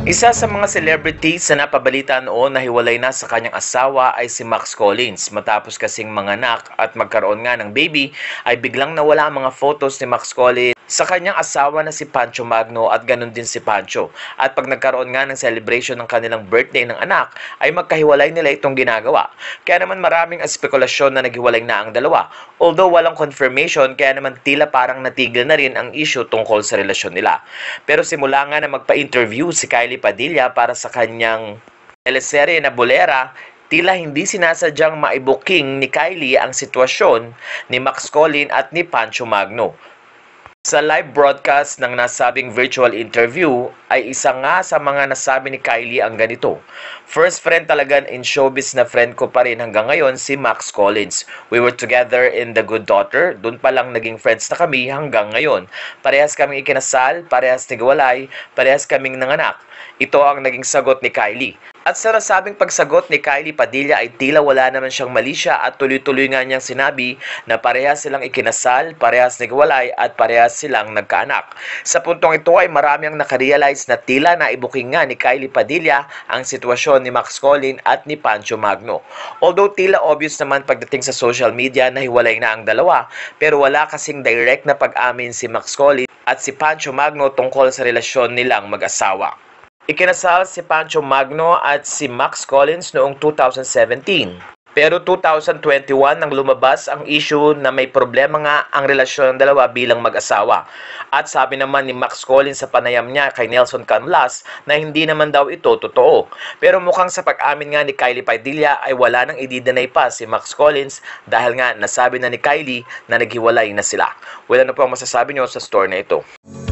Isa sa mga celebrities na napabalita noon na hiwalay na sa kanyang asawa ay si Max Collins. Matapos kasing manganak at magkaroon nga ng baby, ay biglang nawala ang mga photos ni Max Collins sa kanyang asawa na si Pancho Magno at ganun din si Pancho. At pag nagkaroon nga ng celebration ng kanilang birthday ng anak, ay magkahiwalay nila itong ginagawa. Kaya naman maraming espekulasyon na naghiwalay na ang dalawa. Although walang confirmation, kaya naman tila parang natigil na rin ang issue tungkol sa relasyon nila. Pero simula nga na magpa-interview si Kylie Padilla para sa kanyang teleserye na Bolera, tila hindi sinasadyang maibuking ni Kylie ang sitwasyon ni Max Collins at ni Pancho Magno. Sa live broadcast ng nasabing virtual interview ay isa nga sa mga nasabi ni Kylie ang ganito. First friend talaga in showbiz na friend ko pa rin hanggang ngayon si Max Collins. We were together in The Good Daughter. Doon pa lang naging friends na kami hanggang ngayon. Parehas kaming ikinasal, parehas nagwalay, parehas kaming nanganak. Ito ang naging sagot ni Kylie. At sa nasabing pagsagot ni Kylie Padilla ay tila wala naman siyang mali siya at tuloy-tuloy nga niyang sinabi na parehas silang ikinasal, parehas nagwalay at parehas silang nagkaanak. Sa puntong ito ay marami ang nakarealize na tila naibuking nga ni Kylie Padilla ang sitwasyon ni Max Collins at ni Pancho Magno. Although tila obvious naman pagdating sa social media na hiwalay na ang dalawa, pero wala kasing direct na pag-amin si Max Collins at si Pancho Magno tungkol sa relasyon nilang mag-asawa. Ikinasal si Pancho Magno at si Max Collins noong 2017. Pero 2021 nang lumabas ang issue na may problema nga ang relasyon ng dalawa bilang mag-asawa. At sabi naman ni Max Collins sa panayam niya kay Nelson Canlas na hindi naman daw ito totoo. Pero mukhang sa pag-amin nga ni Kylie Padilla ay wala nang i-deny pa si Max Collins dahil nga nasabi na ni Kylie na naghiwalay na sila. Wala na po ang masasabi niyo sa story na ito.